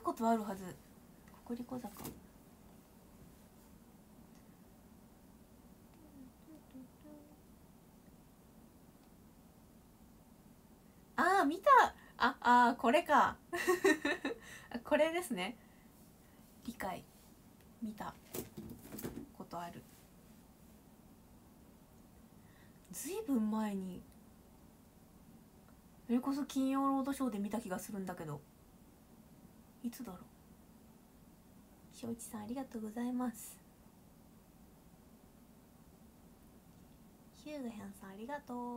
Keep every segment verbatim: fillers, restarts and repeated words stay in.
ことあるはず。ココリコ坂。ああ見た。ああこれかこれですね。理解。見たことある。ずいぶん前にそれこそ金曜ロードショーで見た気がするんだけど、いつだろう。正一さんありがとうございます。ヒューガヘンさんありがとう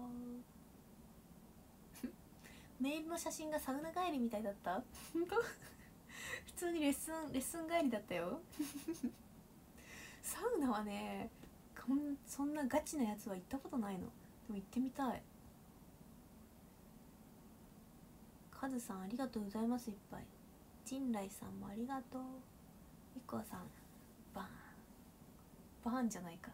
メールの写真がサウナ帰りみたいだった。本当普通にレッスンレッスン帰りだったよサウナはね、こんそんなガチなやつは行ったことないの。でも行ってみたい。カズさんありがとうございます。いっぱい。陣来さんもありがとう。みこさんバーンバーンじゃないか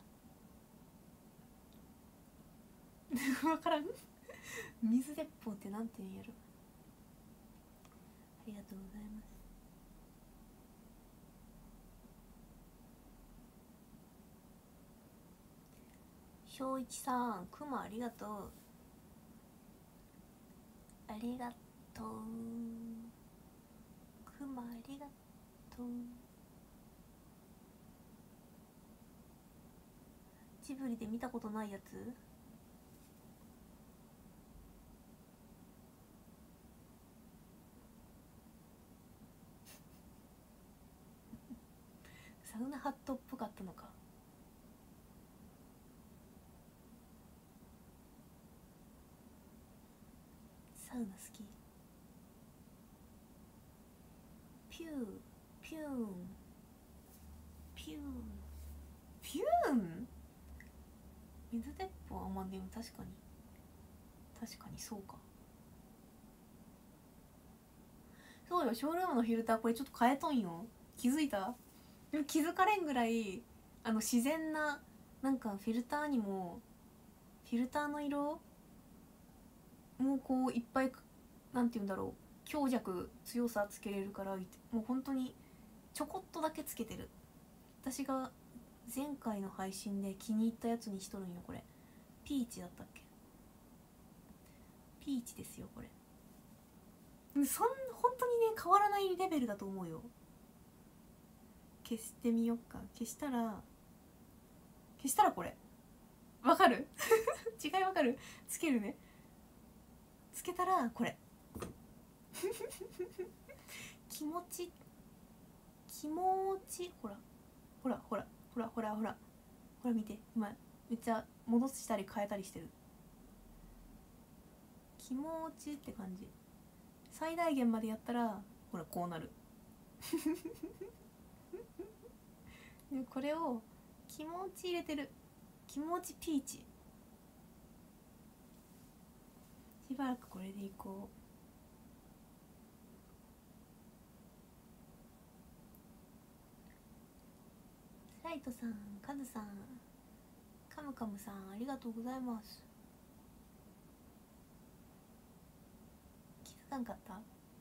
分からん水鉄砲ってなんて言うんやろ。ありがとうございます。正一さんくまありがとう。ありがとうくまありがとう。ジブリで見たことないやつ。サウナハットっぽかったのか。サウナ好き。ピューピューンピューンピューン。水鉄砲はまあでも確かに確かにそうか。そうよ、ショールームのフィルターこれちょっと変えとんよ。気づいた？でも気づかれんぐらいあの自然ななんかフィルターにもフィルターの色もうこういっぱいなんて言うんだろう、強弱強さつけれるから、もう本当にちょこっとだけつけてる。私が前回の配信で気に入ったやつにしとるんよ。これピーチだったっけ。ピーチですよこれ。そん本当にね変わらないレベルだと思うよ。消してみよっか。消したら消したらこれわかる違いわかる。つけるね。つけたらこれ気持ち気持ちほらほらほらほらほらほらほら見て、今めっちゃ戻したり変えたりしてる。気持ちって感じ。最大限までやったらほらこうなるでこれを気持ち入れてる。気持ちピーチ。しばらくこれでいこう。ライトさん、カズさん、カムカムさんありがとうございます。気づかんかった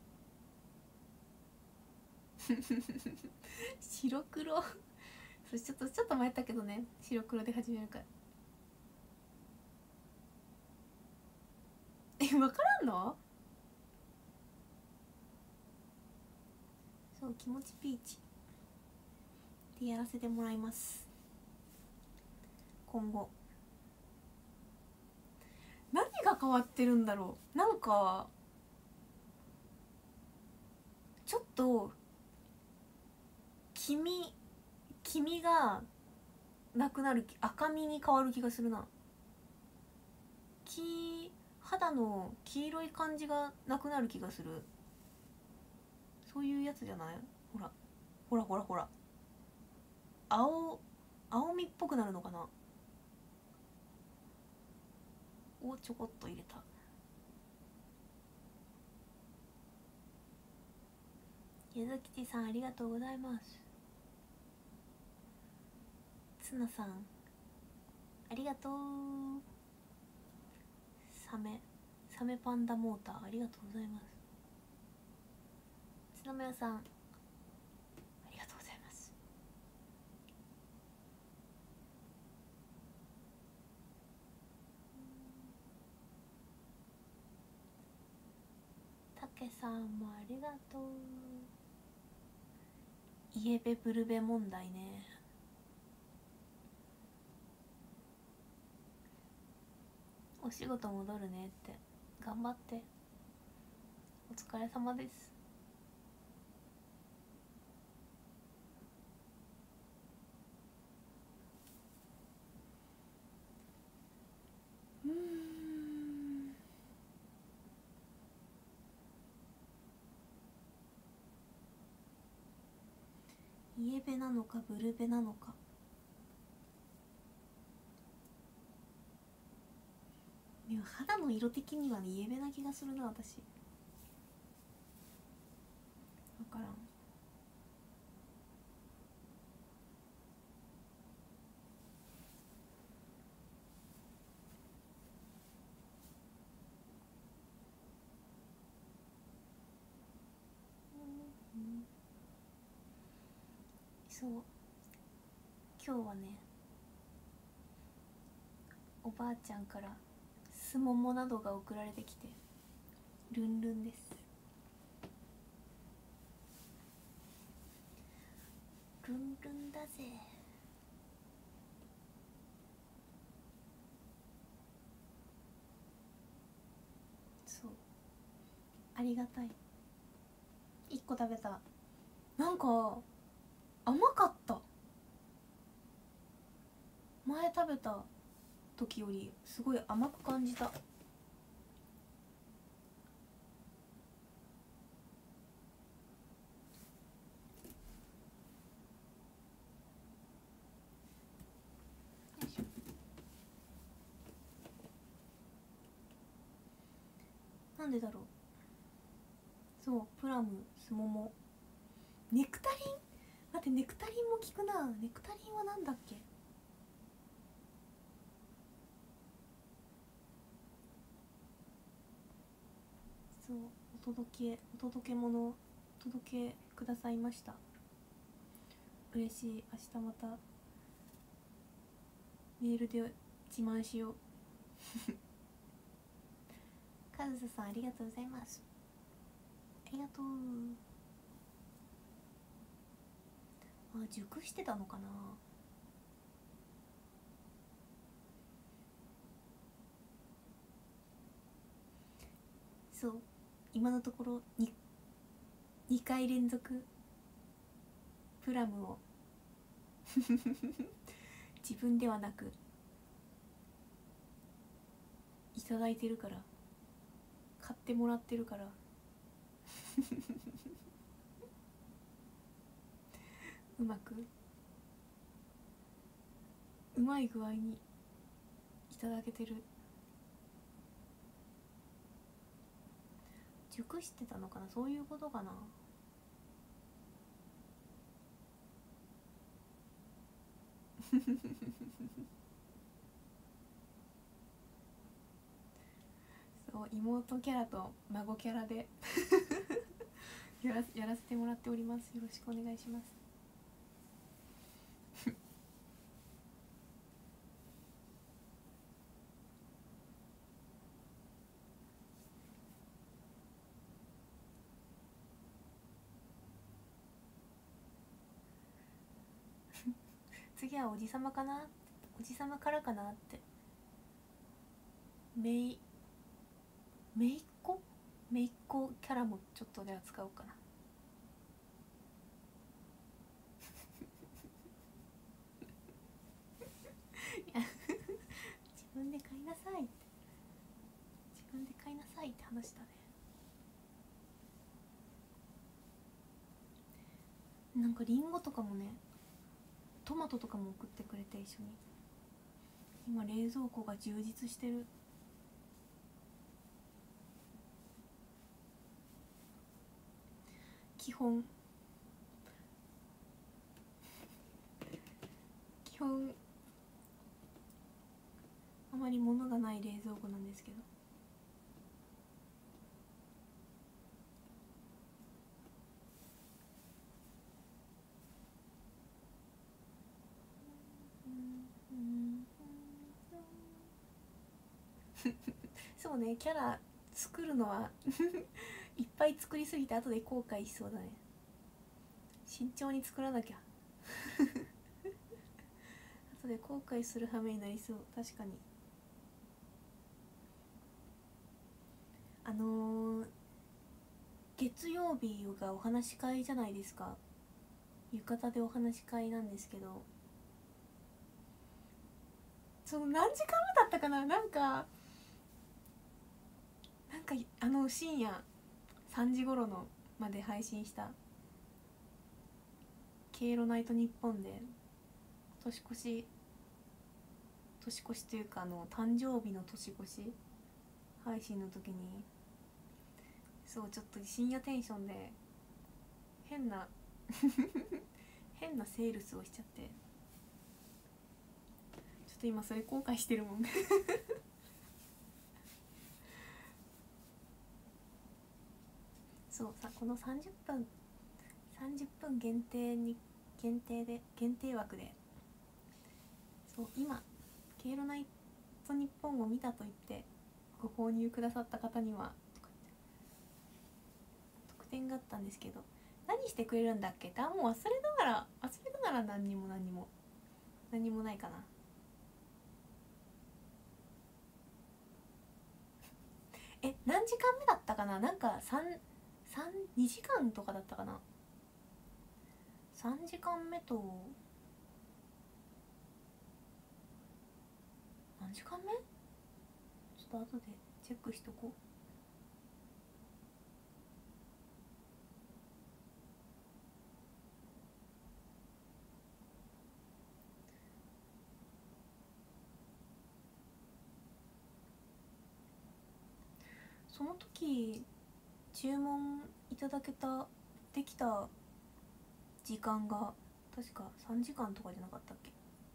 白黒それちょっとちょっと迷ったけどね、白黒で始めるから。え、分からんの？そう、気持ちピーチでやらせてもらいます。今後何が変わってるんだろう。なんかちょっと黄身黄身がなくなる、赤身に変わる気がするな。黄肌の黄色い感じがなくなる気がする。そういうやつじゃない？ほらほらほらほら青青みっぽくなるのかな。をちょこっと入れた。ゆずきちさんありがとうございます。つなさんありがとう。サメサメパンダモーターありがとうございます。つロメオさんありがとうございます。たけさんもありがとう。イエベブルベ問題ね。お仕事戻るねって頑張って。お疲れ様です。うーんイエベなのかブルベなのか。いや肌の色的にはねイエベな気がするな私。分からん。そう今日はねおばあちゃんからすももなどが送られてきてルンルンです。ルンルンだぜ。そうありがたい。いっこ食べた。なんか甘かった。前食べた時よりすごい甘く感じた。なんでだろう。そうプラムスモモネクタリン。待ってネクタリンも効くな。ネクタリンはなんだっけ。そうお届けお届け物お届けくださいました。嬉しい。明日またメールで自慢しようカズサさんありがとうございます。ありがとう。あ熟してたのかな。そう今のところ 2, 2回連続プラムを自分ではなくいただいてるから買ってもらってるからうまくうまい具合にいただけてる。熟してたのかな。そういうことかな。そう妹キャラと孫キャラでやらやらせてもらっております。よろしくお願いします。次はおじさまかな。おじさまからかなって。めいめいっ子めいっ子キャラもちょっとで扱おうかな。自分で買いなさいって自分で買いなさいって話だね。なんかリンゴとかもねトマトとかも送ってくれて一緒に。今冷蔵庫が充実してる。基本基本あまり物がない冷蔵庫なんですけど。 そうね、キャラ作るのはいっぱい作りすぎて後で後悔しそうだね。慎重に作らなきゃ後で後悔する羽目になりそう。確かに。あのー、月曜日がお話し会じゃないですか。浴衣でお話し会なんですけど、その何時間目だったかな、なんかなんかあの深夜さんじ頃のまで配信した「ケイロナイトニッポン」で年越し年越しというかあの誕生日の年越し配信の時に、そうちょっと深夜テンションで変な変なセールスをしちゃって、ちょっと今それ後悔してるもんそうさ、このさんじゅっぷんさんじゅっぷん限定に限定で限定枠で、そう今「ケイロナイトニッポン」を見たと言ってご購入くださった方には特典があったんですけど、何してくれるんだっけって、あもう忘れながら忘れながら何にも何にも何にもないかな。え何時間目だったかな、なんかさん、さん、にじかんとかだったかな。さんじかんめと何時間目、ちょっと後でチェックしとこう。その時注文いただけたできた時間が確かさんじかんとかじゃなかったっけ。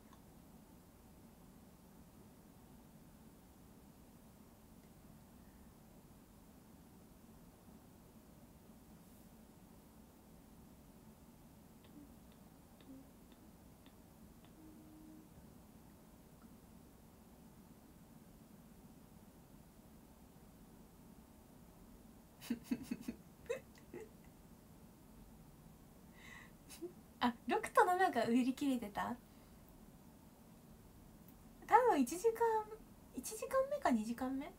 あ、ろくとななが売り切れてた。多分いちじかんいちじかんめかにじかんめ、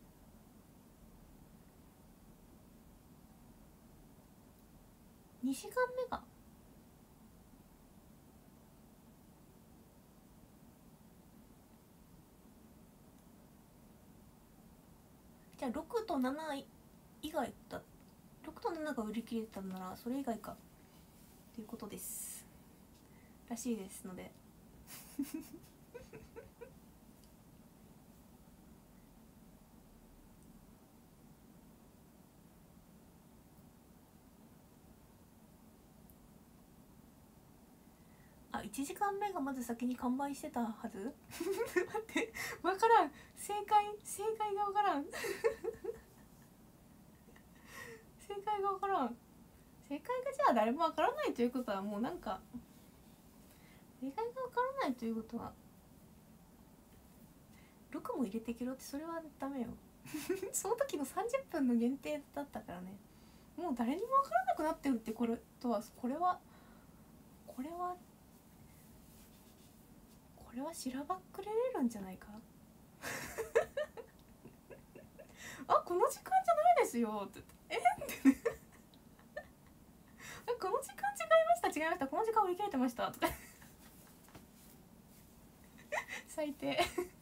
にじかんめか。じゃあろくとなな以外だ、ろくとななが売り切れてたならそれ以外かということですらしいですのであ、いちじかんめがまず先に完売してたはず待って分からん、正解正解が分からん正解が分からん。正解がじゃあ誰も分からないということはもうなんか正解が分からないということはろくも入れてけろって、それはダメよその時のさんじゅっぷんの限定だったからね。もう誰にも分からなくなってるってこれとはこれはこれはこれはしらばっくれれるんじゃないかあ、この時間じゃないですよってえってこの時間違いました違いましたこの時間売り切れてましたとか最低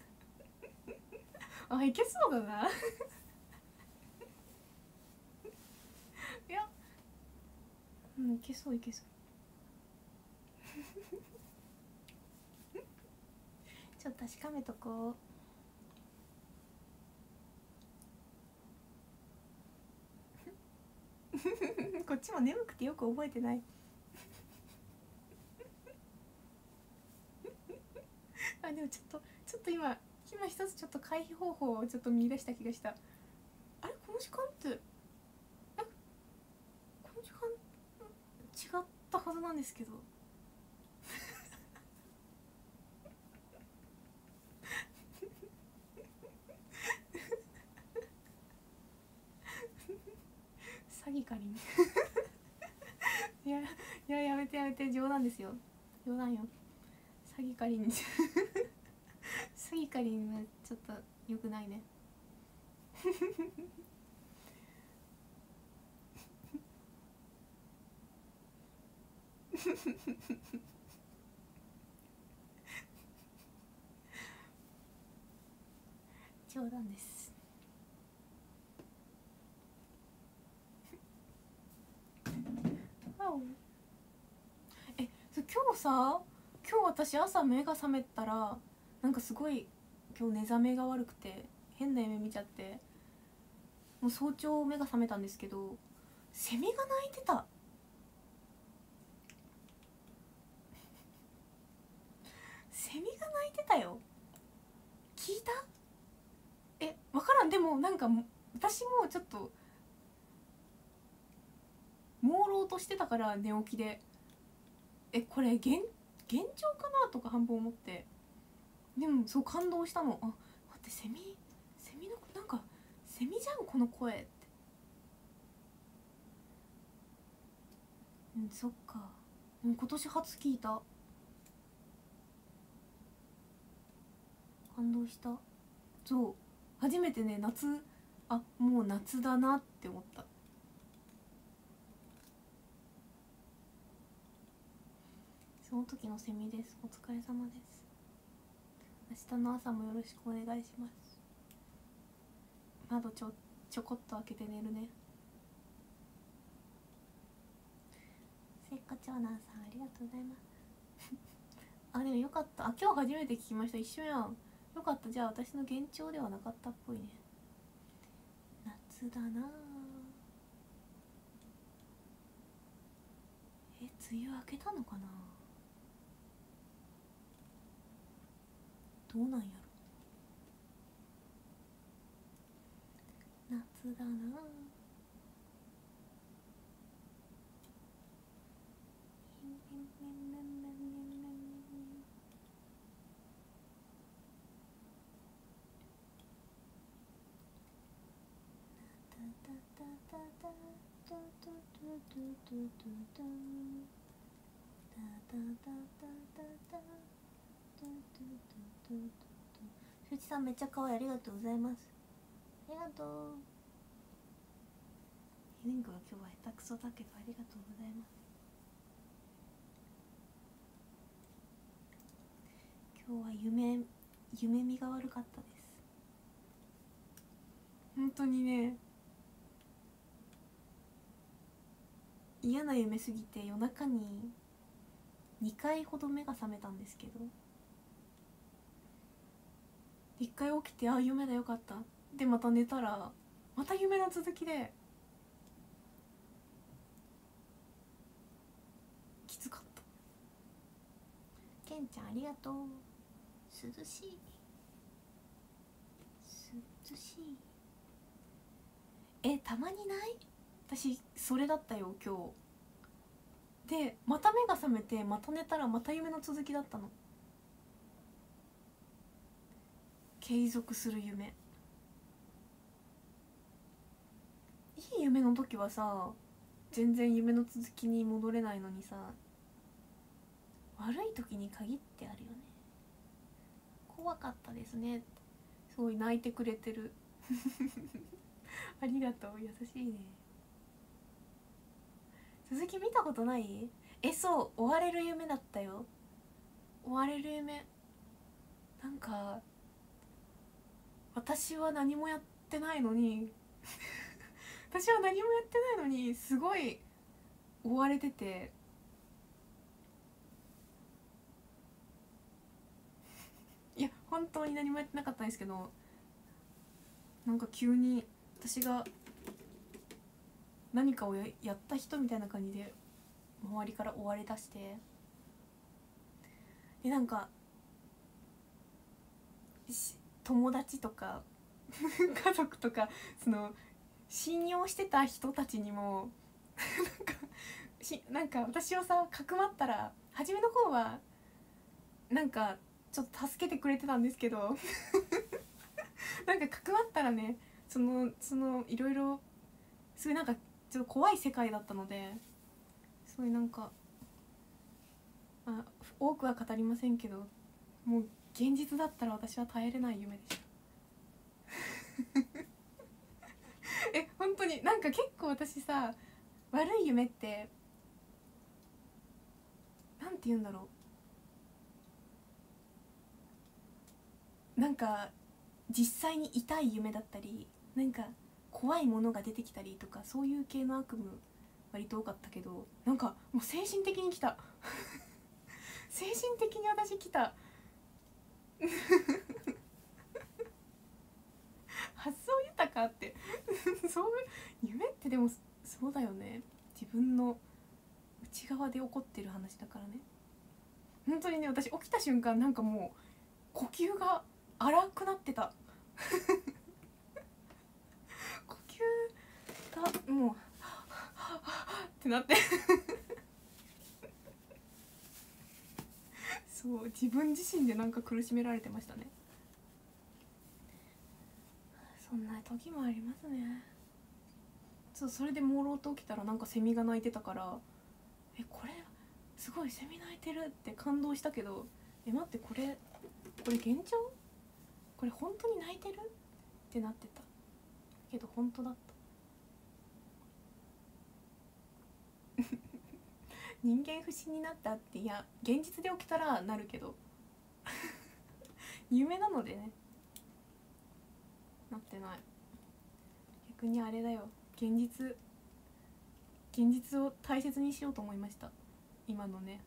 あ、いけそうだないや、うん、いけそういけそうちょっと確かめとこうこっちも眠くてよく覚えてないあ、でもちょっとちょっと今今一つちょっと回避方法をちょっと見出した気がした。あれこの時間ってえこの時間違ったはずなんですけどいやいや、やめてやめて、冗談ですよ、冗談よ。サギカリンサギカリンはちょっと良くないね冗談です。え、今日さ、今日私朝目が覚めたらなんかすごい今日寝覚めが悪くて変な夢見ちゃって、もう早朝目が覚めたんですけど、セミが鳴いてたセミが鳴いてたよ。聞いた？え、分からん。でもなんか私もちょっと朦朧としてたから寝起きで、え、これ幻幻聴かなとか半分思って、でもそう感動したの。あ、待って、セミセミのなんかセミじゃんこの声って。うん、そっか、もう今年初聞いた。感動した。そう、初めてね、夏、あ、もう夏だなって思った。その時のセミです。お疲れ様です。明日の朝もよろしくお願いします。窓ちょちょこっと開けて寝るね。せっか長男さん、ありがとうございますあ、でもよかった。あ、今日初めて聞きました。一緒やん。よかった。じゃあ私の幻聴ではなかったっぽいね。夏だな。え、梅雨明けたのかな。どうなんやろ。夏だな。ふうちさんめっちゃ可愛い。ありがとうございます。ありがとう。ヘリングは今日は下手くそだけどありがとうございます。今日は夢夢見が悪かったです。本当にね、嫌な夢すぎて夜中ににかいほど目が覚めたんですけど、いっかい起きて、あ、夢だよかったでまた寝たらまた夢の続きできつかった。けんちゃんありがとう。涼しい涼しい。え、たまにない？私それだったよ今日で。また目が覚めてまた寝たらまた夢の続きだったの。継続する夢。いい夢の時はさ全然夢の続きに戻れないのにさ、悪い時に限ってあるよね。怖かったですね。すごい泣いてくれてるありがとう、優しいね。続き見たことない？え、そう、追われる夢だったよ。追われる夢。なんか私は何もやってないのに私は何もやってないのにすごい追われてていや本当に何もやってなかったんですけど、なんか急に私が何かを や, やった人みたいな感じで周りから追われだして、でなんか友達とか家族とかその信用してた人たちにもなんかしなんか私をさかくまったら、初めの方はなんかちょっと助けてくれてたんですけどなんかかくまったらね、そのそのいろいろすごいなんかちょっと怖い世界だったので、 すごいなんか、まあ、多くは語りませんけど、もう現実だったら私は耐えれない夢でしたえ本当になんか結構私さ、悪い夢ってなんて言うんだろう、なんか実際に痛い夢だったり、なんか怖いものが出てきたりとか、そういう系の悪夢割と多かったけど、なんかもう精神的に来た精神的に私来た発想豊かってそういう夢ってでもそうだよね、自分の内側で起こってる話だからね。本当にね、私起きた瞬間なんかもう呼吸が荒くなってた呼吸がもうってなってそう自分自身でなんか苦しめられてましたね。そんな時もありますね。そう、それで朦朧と起きたらなんかセミが鳴いてたから、えこれすごいセミ鳴いてるって感動したけど、え待ってこれこれ幻聴、これ本当に泣いてるってなってたけど本当だった人間不信になったって、いや現実で起きたらなるけど夢なのでね、なってない。逆にあれだよ、現実現実を大切にしようと思いました。今のね、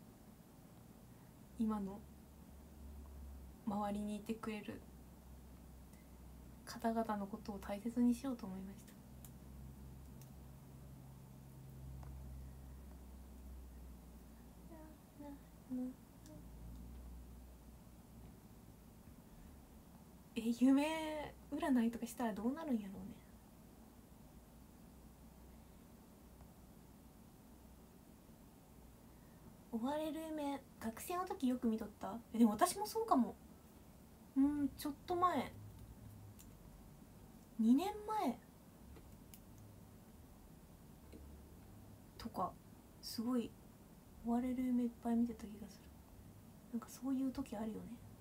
今の周りにいてくれる方々のことを大切にしようと思いました。え夢占いとかしたらどうなるんやろうね。追われる夢、学生の時よく見とった。えでも私もそうかも。うんちょっと前、にねんまえとかすごい追われる夢いっぱい見てた気がする。なんかそういう時あるよね。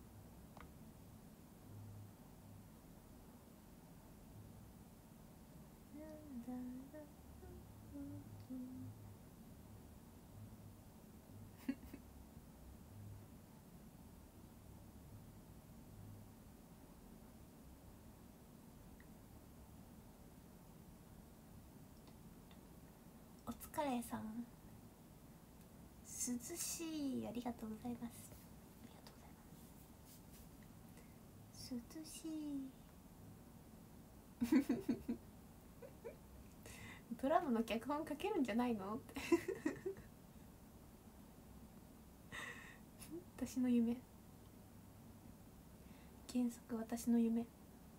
お疲れさん、涼しい、ありがとうございます。ありがとうございます。涼しいドラマの脚本書けるんじゃないのって私の夢、原作私の夢。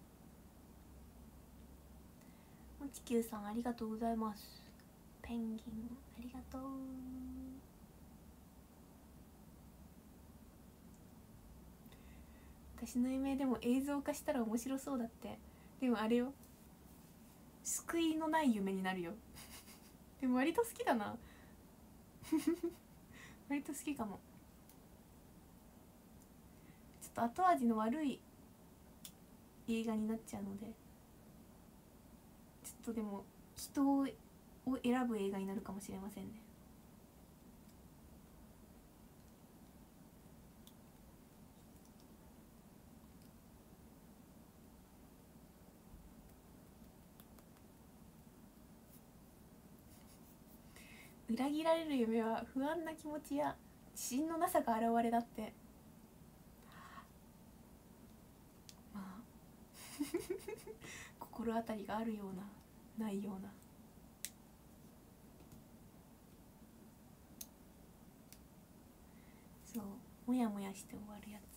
もちきゅうさんありがとうございます。ペンギンありがとう。私の夢でも映像化したら面白そうだって。でもあれよ、救いのない夢になるよでも割と好きだな割と好きかも。ちょっと後味の悪い映画になっちゃうので、ちょっとでも人を選ぶ映画になるかもしれませんね。裏切られる夢は不安な気持ちや自信のなさが現れだって。まあ心当たりがあるようなないような。そう、もやもやして終わるやつ。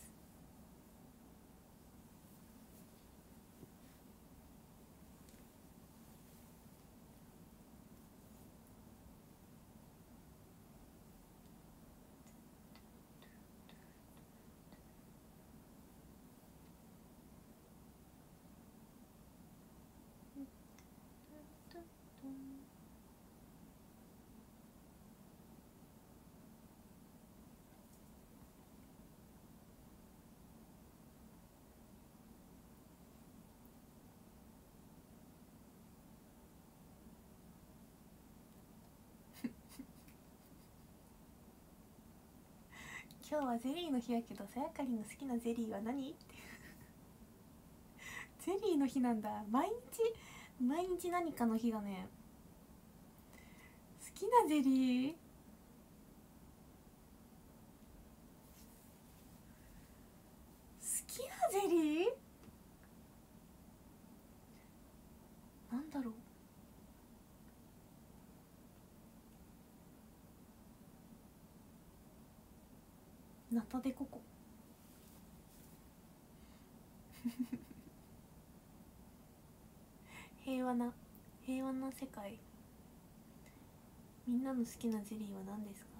今日はゼリーの日やけどさやかりんの好きなゼリーは何ゼリーの日なんだ。毎日毎日何かの日だね。好きなゼリー、好きなゼリーなんだろう。ナタデココ平和な平和な世界。みんなの好きなゼリーは何ですか？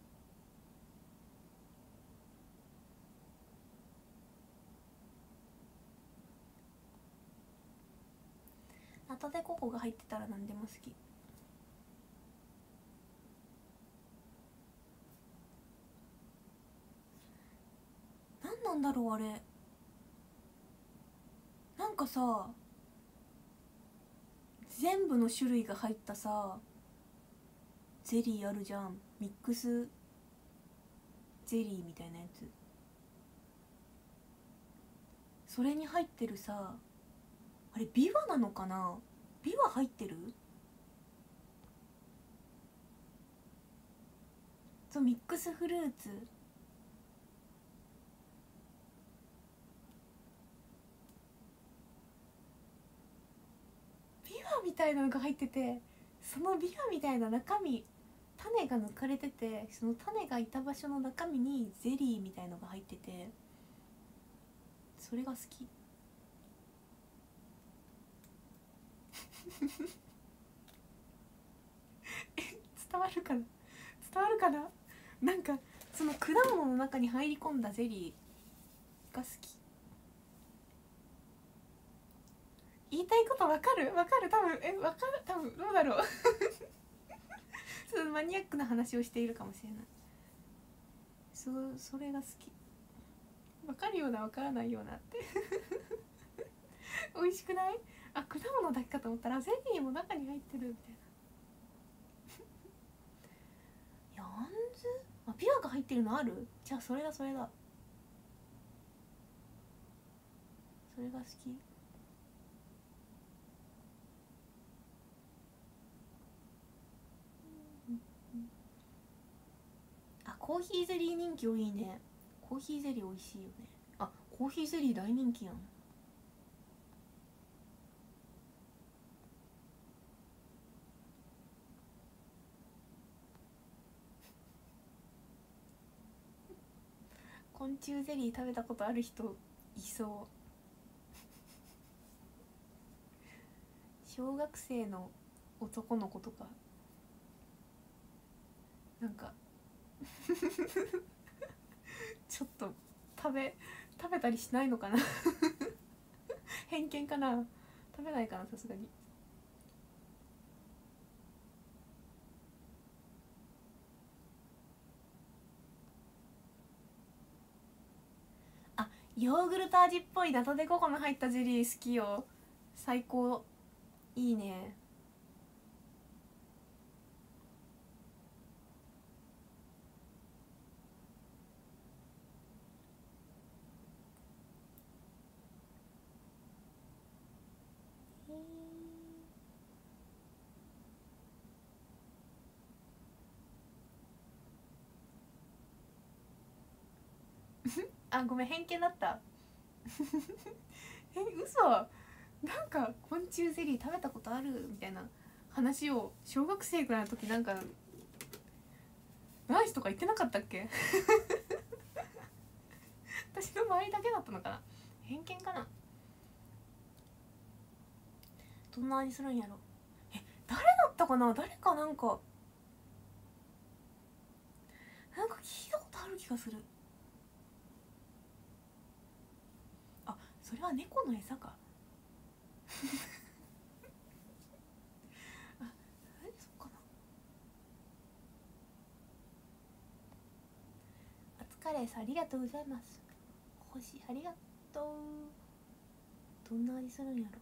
ナタデココが入ってたら何でも好き。何なんだろうあれ。なんかさ、全部の種類が入ったさゼリーあるじゃん。ミックスゼリーみたいなやつ。それに入ってるさ、あれビワなのかな。ビワ入ってる？そう、ミックスフルーツ。ビワみたいなのが入ってて、そのビワみたいな中身、種が抜かれてて、その種がいた場所の中身にゼリーみたいのが入ってて、それが好き伝わるかな、伝わるかな。なんかその果物の中に入り込んだゼリーが好き。言いたいことわかるわかる多分えわかる多分どうだろうちょっとマニアックな話をしているかもしれない。そそれが好き。わかるようなわからないようなって美味しくない？あ、果物だけかと思ったらゼリーも中に入ってるみたいな。ヤンズ、あ、ビワが入ってるのある？じゃあそれだそれだそれが好き。あ、コーヒーゼリー人気多いね。コーヒーゼリー美味しいよね。あ、コーヒーゼリー大人気やん。昆虫ゼリー食べたことある人いそう小学生の男の子とかなんかちょっと食べ食べたりしないのかな偏見かな。食べないかな、さすがに。あ、ヨーグルト味っぽいナタデココの入ったゼリー好きよ。最高。いいね。あ、ごめん、偏見だったえ、嘘。なんか昆虫ゼリー食べたことあるみたいな話を小学生ぐらいの時なんかナイスとか言ってなかったっけ私の周りだけだったのかな。偏見かな。どんな味するんやろ。え、誰だったかな。誰かなんかなんか聞いたことある気がする。あ、それは猫の餌かあ、え、そっかな。お疲れさんありがとうございます。星ありがとう。どんな味するんやろ。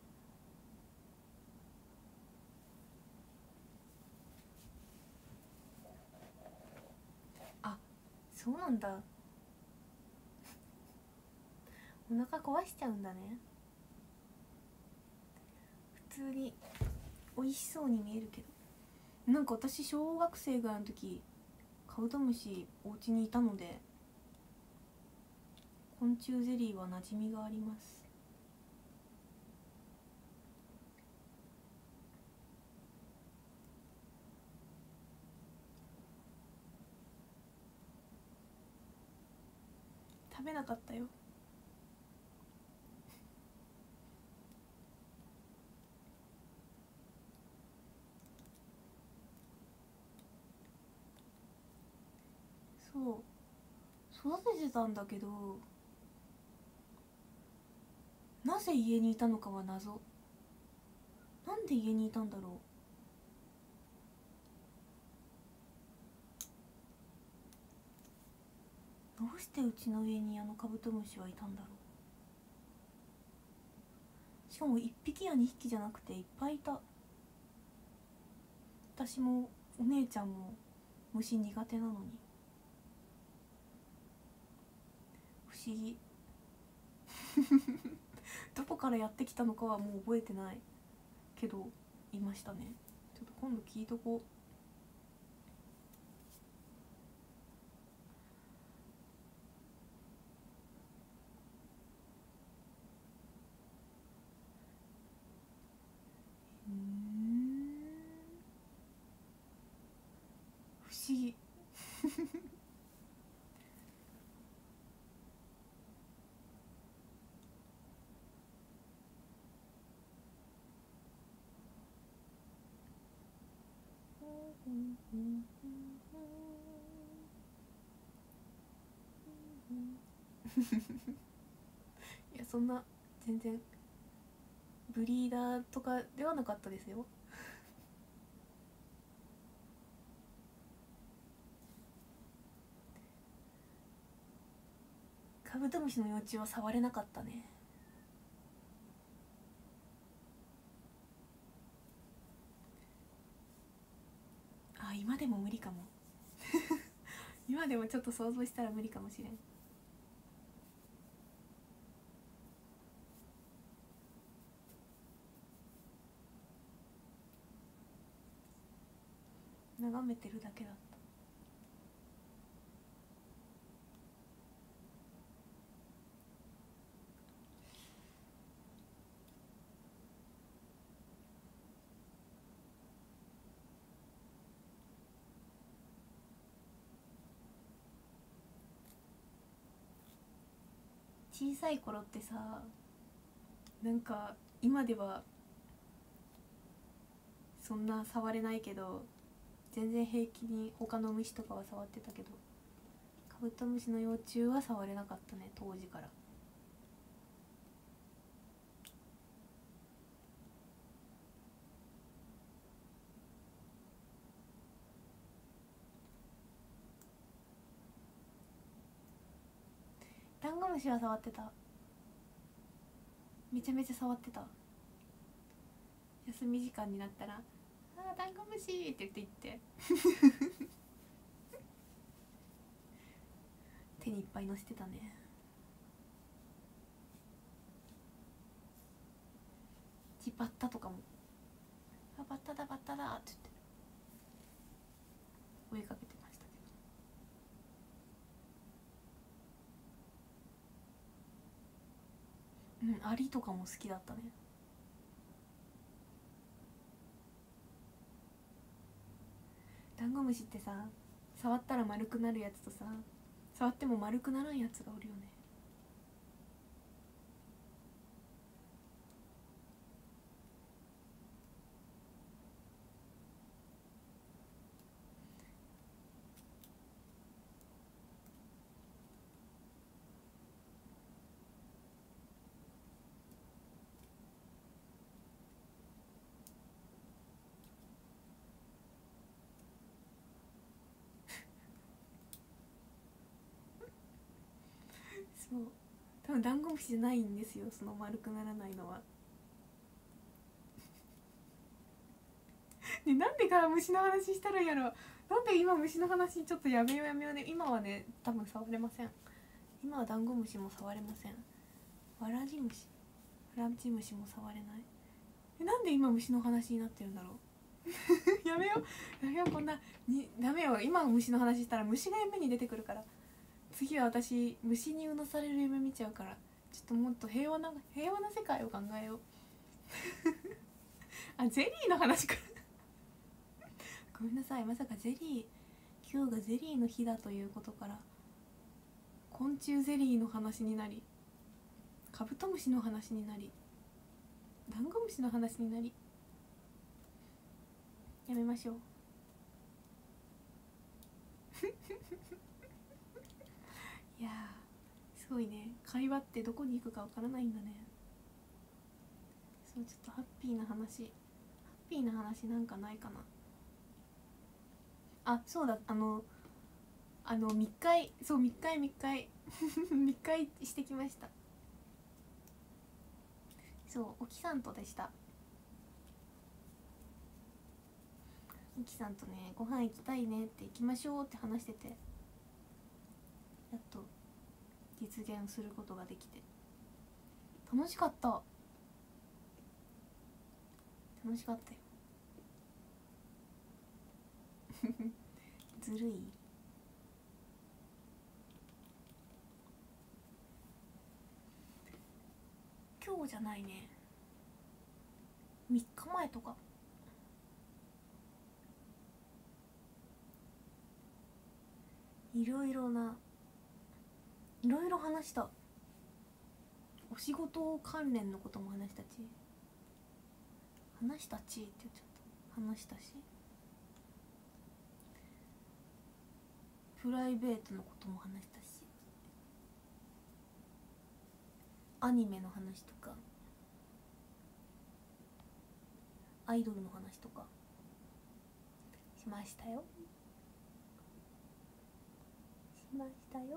あ、そうなんだ。 お腹壊しちゃうんだね。普通に美味しそうに見えるけど、なんか私小学生ぐらいの時カブトムシお家にいたので昆虫ゼリーは馴染みがあります。食べなかったよ。そう育ててたんだけど、なぜ家にいたのかは謎。なんで家にいたんだろう。どうしてうちの家にあのカブトムシはいたんだろう。しかもいっぴきやにひきじゃなくていっぱいいた。私もお姉ちゃんも虫苦手なのに。不思議どこからやってきたのかはもう覚えてないけどいましたね。ちょっと今度聞いとこう。うん、不思議いやそんな全然ブリーダーとかではなかったですよ。カブトムシの幼虫は触れなかったね。あ、今でも無理かも今でもちょっと想像したら無理かもしれん。眺めてるだけだった。小さい頃ってさ、なんか今ではそんな触れないけど全然平気に他の虫とかは触ってたけど、カブトムシの幼虫は触れなかったね、当時から。ダンゴムシは触ってた。めちゃめちゃ触ってた。休み時間になったら「あーダンゴムシ!」って言って言って手にいっぱい乗せてたね。チバッタとかも「あバッタだバッタだ」って言って追いかけてましたけど。うん、アリとかも好きだったね。ダンゴムシってさ、触ったら丸くなるやつとさ、触っても丸くならんやつがおるよね。そう多分ダンゴムシじゃないんですよ、その丸くならないのはね、なんでか虫の話したらんやろ。なんで今虫の話ちょっとやめようやめようね。今はね多分触れません。今はダンゴムシも触れません。 わらじ虫、わらじ虫も触れない。え、なんで今虫の話になってるんだろうやめようやめよう、こんなにダメよ。今虫の話したら虫が夢に出てくるから、次は私虫にうなされる夢見ちゃうから、ちょっともっと平和な平和な世界を考えようあ、ゼリーの話かごめんなさい。まさかゼリー、今日がゼリーの日だということから昆虫ゼリーの話になり、カブトムシの話になり、ダンゴムシの話になり、やめましょういやー、すごいね。会話ってどこに行くかわからないんだね。そう、ちょっとハッピーな話、ハッピーな話なんかないかな。あ、そうだ、あのあの密会、そう密会密会密会してきました。そう、おきさんとでした。おきさんとね、ご飯行きたいねって、行きましょうって話してて、やっと実現することができて楽しかった。楽しかったよずるい。今日じゃないね、みっかまえとか。いろいろないろいろ話した。お仕事関連のことも話したし、話したちって言っちゃった。話したし、プライベートのことも話したし、アニメの話とかアイドルの話とかしましたよ。しましたよ。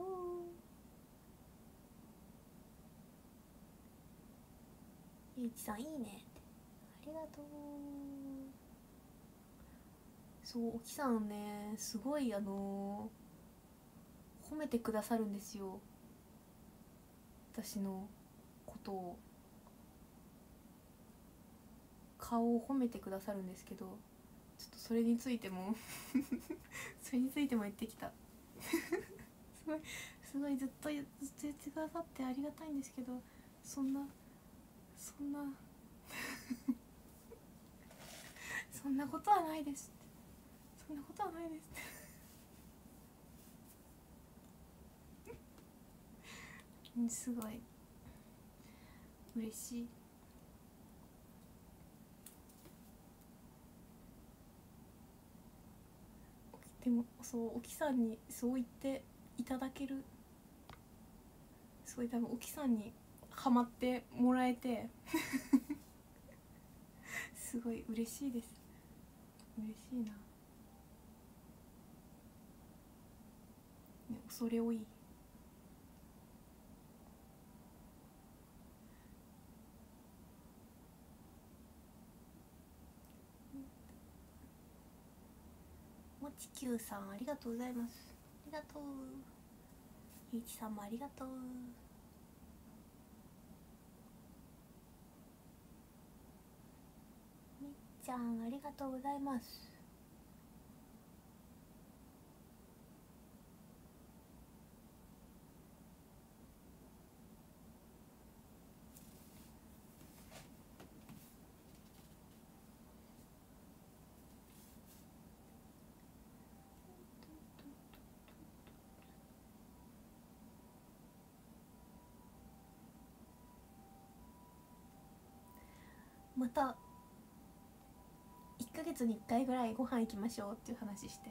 ゆういちさんいいねって、ありがとう。そう、おきさんね、すごいあのー、褒めてくださるんですよ、私のことを。顔を褒めてくださるんですけど、ちょっとそれについてもそれについても言ってきたすごいすごいずっとずっと言ってくださってありがたいんですけど、そんなそんなそんなことはないです、そんなことはないですすごい嬉しい。でもそう、おきさんにそう言っていただける、すごい多分おきさんにハマってもらえてすごい嬉しいです。嬉しいな、ね、恐れ多い。もちきゅうさんありがとうございます。ありがとう。ゆういちさんもありがとう。みっちゃんありがとうございます。またいっかげつにいっかいぐらいご飯行きましょうっていう話して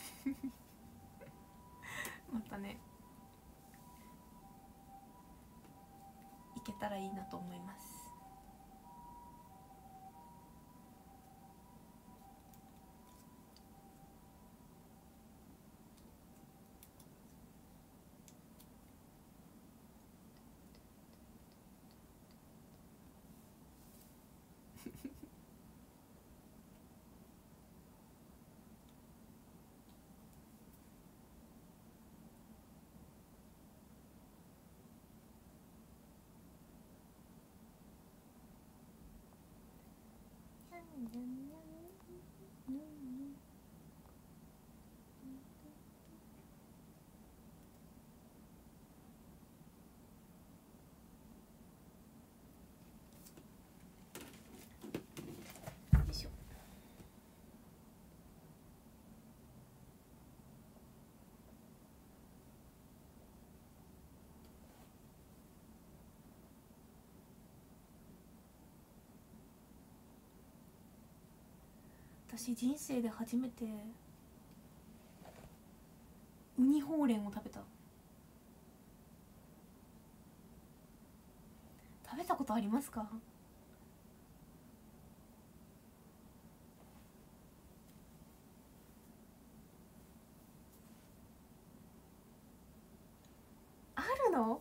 またね行けたらいいなと思います。 いしょ。私人生で初めてウニほうれんを食べた。食べたことありますか？あるの？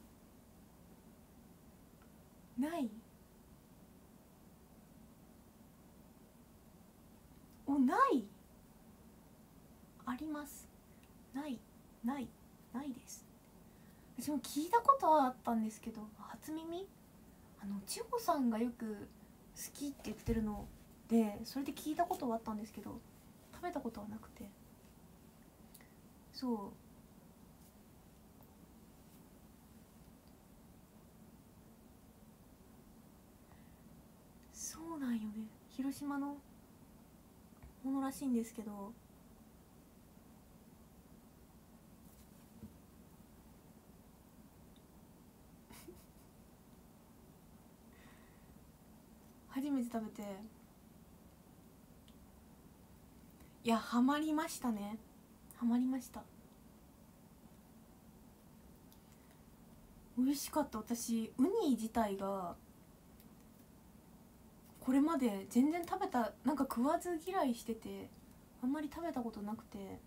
ない？お、ない？あります。ないないないです。私も聞いたことはあったんですけど、初耳。あの千穂さんがよく好きって言ってるので、それで聞いたことはあったんですけど、食べたことはなくて。そう、そうなんよね。広島のものらしいんですけど、初めて食べて、いやハマりましたね。ハマりました。美味しかった。私ウニ自体がこれまで全然食べた、なんか食わず嫌いしてて、あんまり食べたことなくて、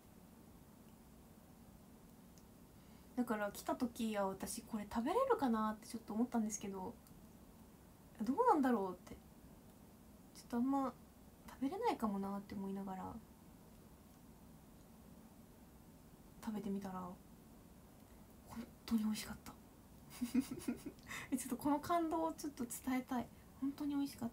だから来た時は私これ食べれるかなってちょっと思ったんですけど、どうなんだろうって、ちょっとあんま食べれないかもなって思いながら食べてみたら本当に美味しかった。ちょっとこの感動をちょっと伝えたい。本当に美味しかった。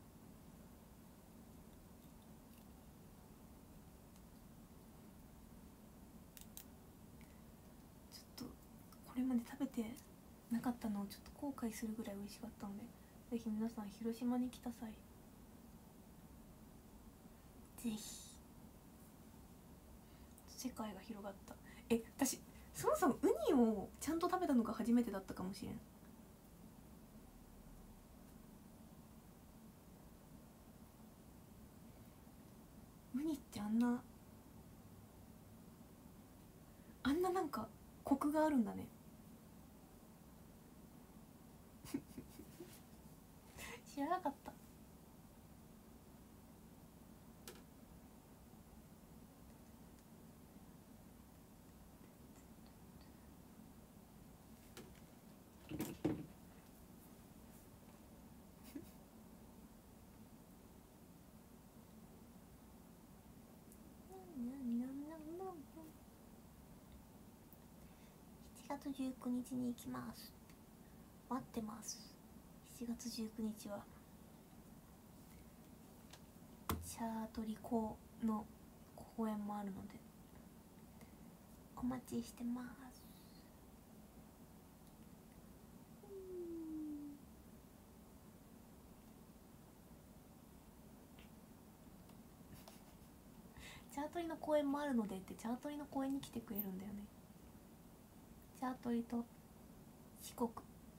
ちょっとこれまで食べてなかったのをちょっと後悔するぐらい美味しかったので、ぜひ皆さん広島に来た際ぜひ。世界が広がった。え、私そもそもウニをちゃんと食べたのが初めてだったかもしれん。ウニってあんなあんななんかコクがあるんだね。知らなかった。しちがつじゅうくにちに行きます。待ってます。しちがつじゅうくにちはシャートリコの公演もあるのでお待ちしてます。チャートリの公演もあるのでってチャートリの公演に来てくれるんだよね。チャートリと四国。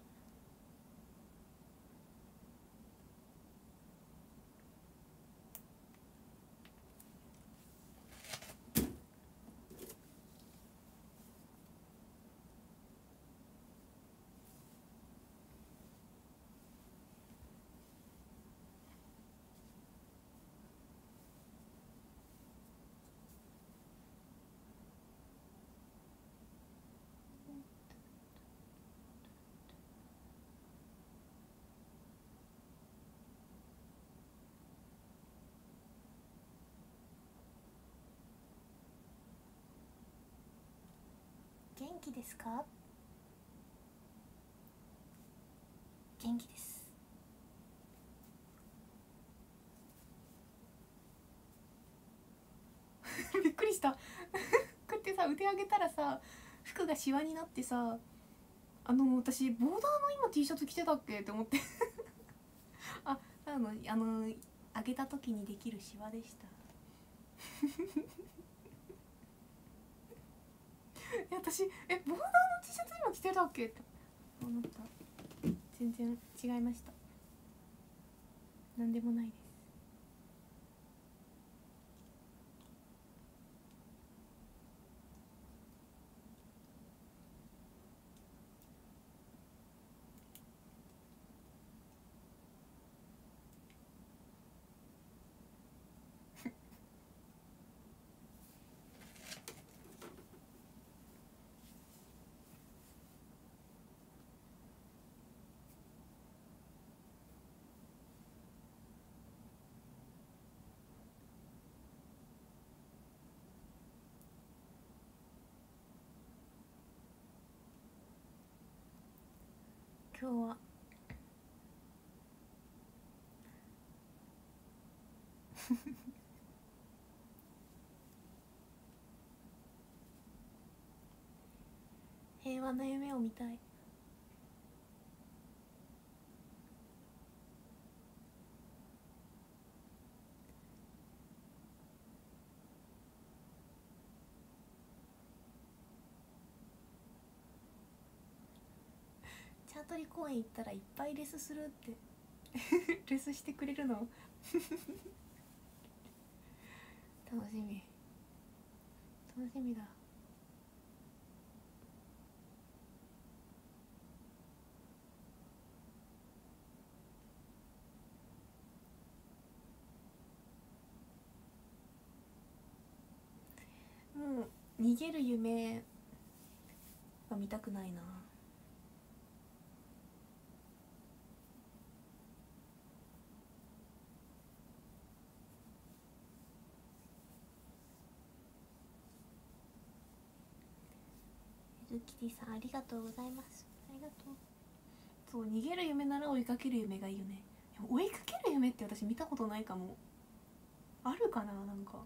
元気ですか？元気です。 上げたらさ服がシワになってさ、あの私ボーダーの今 T シャツ着てたっけって思ってあ、あのあの上げた時にできるシワでしたいや私えボーダーの T シャツ今着てたっけって思った。全然違いました。なんでもないです。今日は平和な夢を見たい。チャートリ公園行ったらいっぱいレスするってレスしてくれるの楽しみ楽しみだ。もう逃げる夢は見たくないな。ゆずきりさんありがとうございます。ありがとう。そう逃げる夢なら追いかける夢がいいよね。でも追いかける夢って私見たことないかも。あるかな。なんか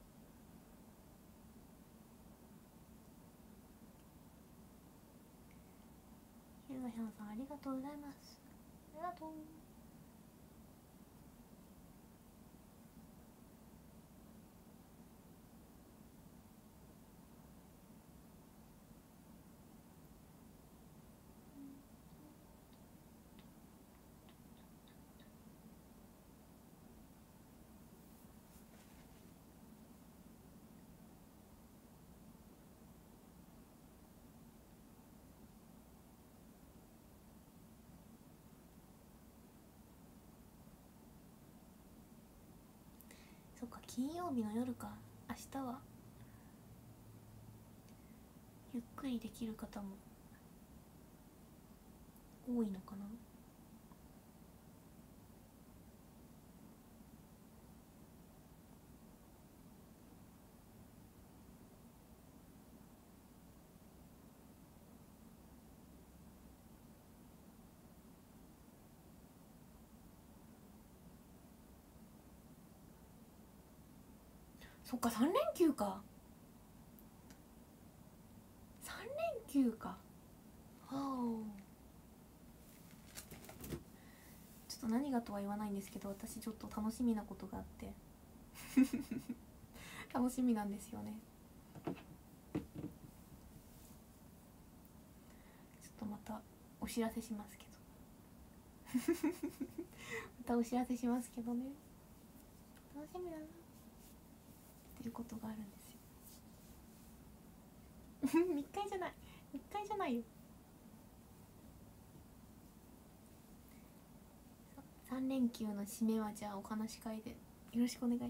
ひゅうがひゃんさんありがとうございます。ありがとう。そっか金曜日の夜か。明日はゆっくりできる方も多いのかな。そっかさん連休か。さん連休か。はあちょっと何がとは言わないんですけど、私ちょっと楽しみなことがあって楽しみなんですよね。ちょっとまたお知らせしますけどまたお知らせしますけどね。楽しみだなっていうことがあるんですよ密会じゃない密会じゃないよ。さん連休の締めはじゃあお話し会でよろしくお願いします。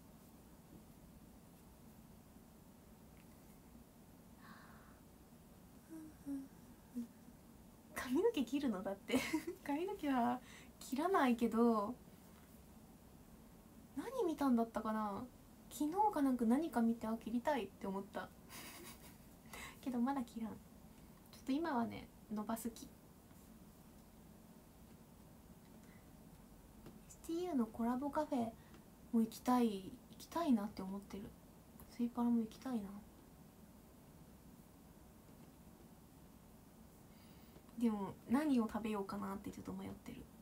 髪の毛切るのだって髪の毛は切らないけど、何見たんだったかな。昨日かなんか何か見てあ切りたいって思ったけどまだ切らん。ちょっと今はね伸ばす気。 エスティーユー のコラボカフェも行きたい行きたいなって思ってる。スイパラも行きたいな。 でも何を食べようかなってちょっと迷ってる。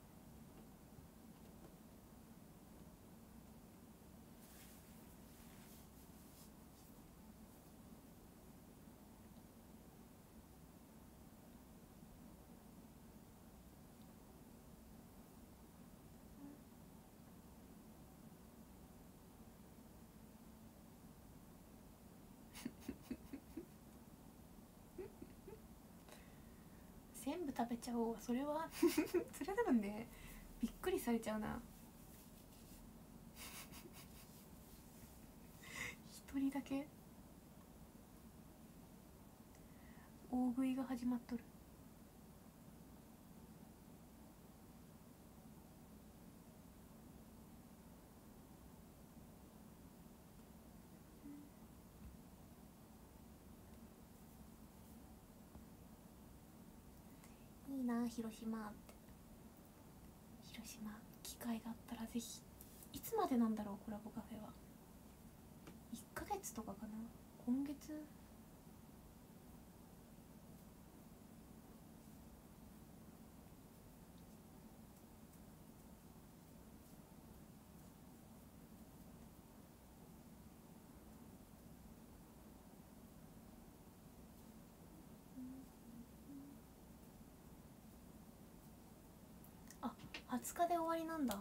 全部食べちゃおう。それはそれ多分ねびっくりされちゃうな。一人だけ大食いが始まっとる。いいな広島って。広島機会があったらぜひ。いつまでなんだろうコラボカフェは。いっかげつとかかな。今月。あ、はつかで終わりなんだ。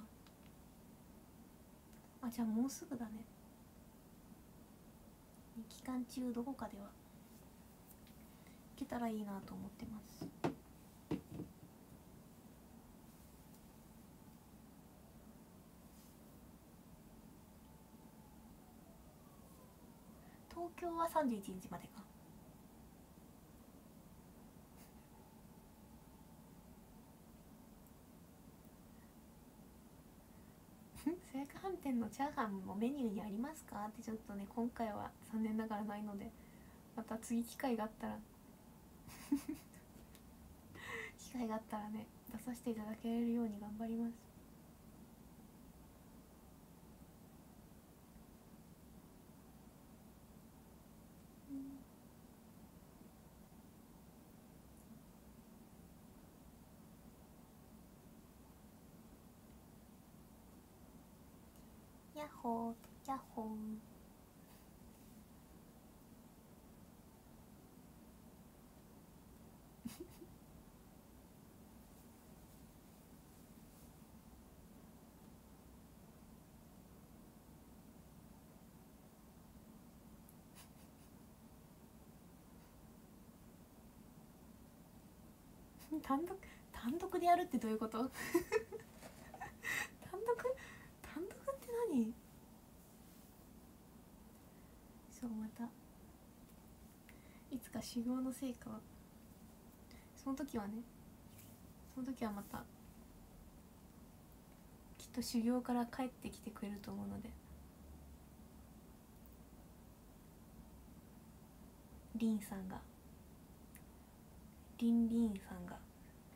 あ、じゃあもうすぐだね。期間中どこかでは行けたらいいなと思ってます。東京はさんじゅういちにちまでか。青果飯店のチャーハンもメニューにありますかってちょっとね今回は残念ながらないので、また次機会があったら機会があったらね出させていただけるように頑張ります。ヤッホーヤッホー。単独単独でやるってどういうこと？単独単独って何？そうまたいつか修行の成果はその時はねその時はまたきっと修行から帰ってきてくれると思うので。リンさんがリンリンさんが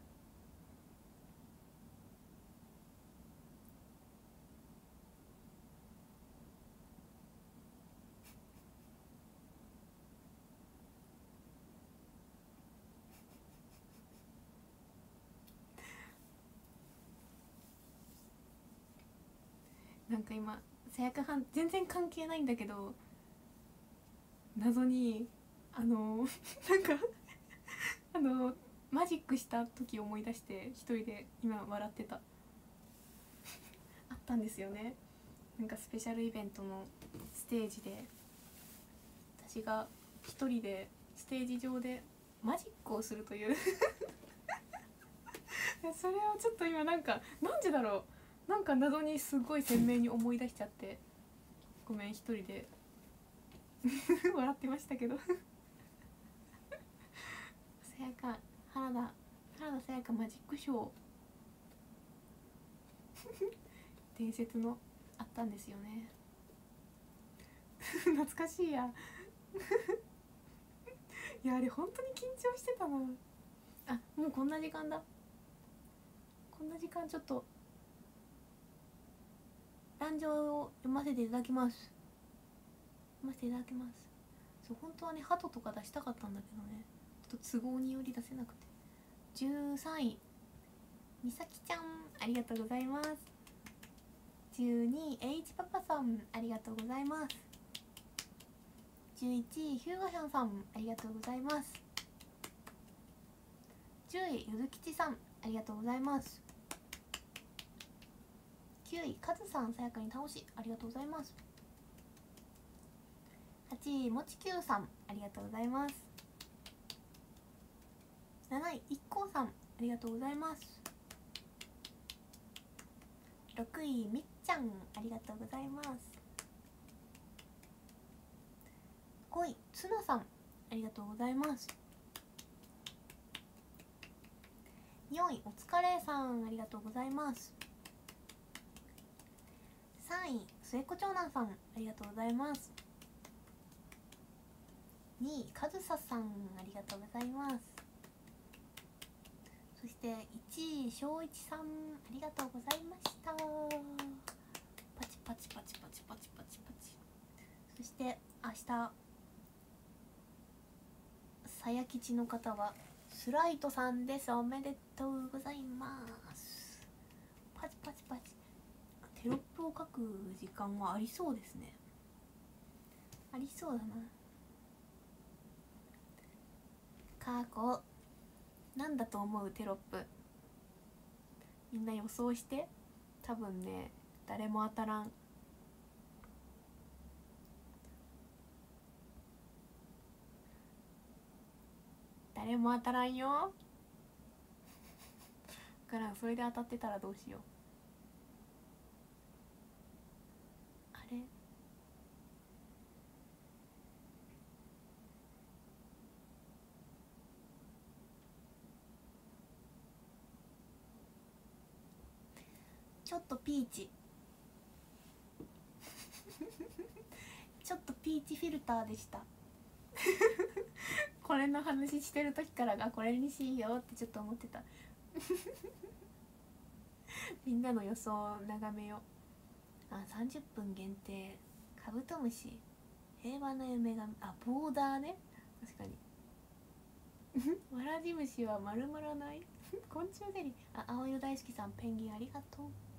なんか今さやかはん全然関係ないんだけど謎にあのなんかあのマジックした時思い出して一人で今笑ってたあったんですよね。なんかスペシャルイベントのステージで私が一人でステージ上でマジックをするというそれをちょっと今なんかなんでだろうなんか謎にすごい鮮明に思い出しちゃってごめん一人で笑ってましたけどさやか原田原田さやかマジックショー伝説のあったんですよね懐かしいやいやあれ本当に緊張してたなあ。もうこんな時間だこんな時間。ちょっと壇上を読ませていただきます読ませていただきます。そう本当はね鳩とか出したかったんだけどねちょっと都合により出せなくてじゅうさんいみさきちゃんありがとうございます。じゅうにい H パパさんありがとうございます。じゅういちいヒューガヒャンさんありがとうございます。じゅういゆずきちさんありがとうございます。きゅういカズさんさやかに倒しありがとうございます。はちいもちきゅうさんありがとうございます。なない いっこうさんありがとうございます。ろくいみっちゃんありがとうございます。ごいつなさんありがとうございます。よんいおつかれさんありがとうございます。さんい末っ子長男さんありがとうございます。にいかずささんありがとうございます。そしていちいしょういちさんありがとうございました。パチパチパチパチパチパチパチ。そして明日さやきちの方はスライトさんです。おめでとうございます。パチパチパチ。テロップを書く時間はありそうですね。ありそうだな。過去なんだと思うテロップ、みんな予想して。多分ね誰も当たらん。誰も当たらんよ。だからそれで当たってたらどうしよう。あれちょっとピーチちょっとピーチフィルターでしたこれの話してる時からがこれにしようってちょっと思ってたみんなの予想を眺めよう。あ、さんじゅっぷん限定カブトムシ平和な夢があボーダーね。確かにわらじ虫は丸まらない昆虫ゼリー。あ、青色大好きさんペンギンありがとう。